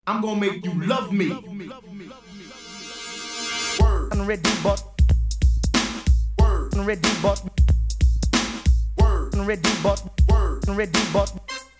I'm gonna make you love me. Word. Ready, but. Word. Ready, but. Word. Ready, but. Word. Ready, but.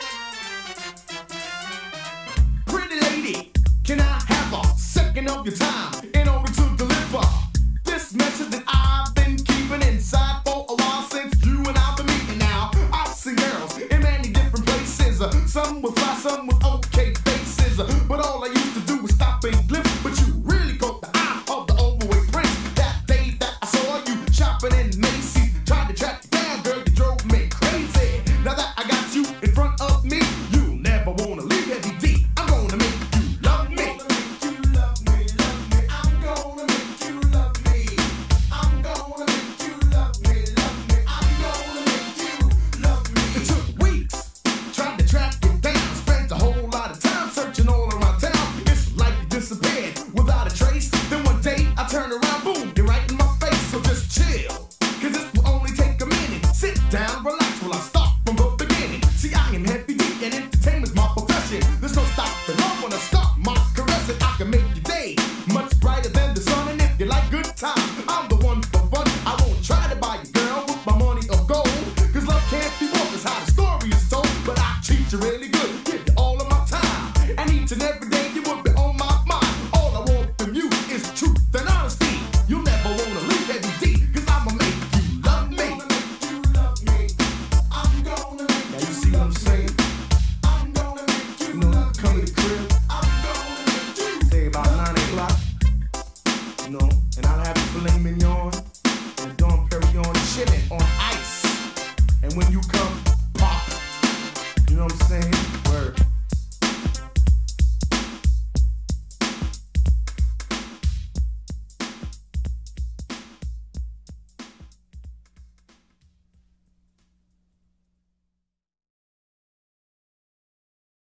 Pretty lady, can I have a second of your time in order to deliver this message that I've been keeping inside for a while since you and I've been meeting now? I've seen girls in many different places. Some with fly, some with okay faces. But all I used to do was stop and glimpse. But you really caught the eye of the overweight prince. That day that I saw you shopping in Macy's, tried to track you down, girl, you drove me crazy. Now that I got you in front of me, you'll never wanna leave Heavy D. I'm gonna make you love me. I'm gonna make you love me, love me. I'm gonna make you love me. I'm gonna make you love me, love me. I'm gonna make you love me. It took weeks trying to track you down. Spent a whole lot of time searching all around town. It's like you disappeared without a trace. Then one day I turn around, boom, you're right in my face. So just chill, cause this will only take a minute. Sit down, relax while I start from the beginning. See, I am Heavy D and entertainment's my profession. There's no stopping love when I start my caressing. I can make your day much brighter than the sun. And if you like good times, I'm the one for fun. I won't try to buy you, girl, with my money or gold. Cause love can't be bought, that's how the story is told. But I treat you really good, give you all of my time. And each and every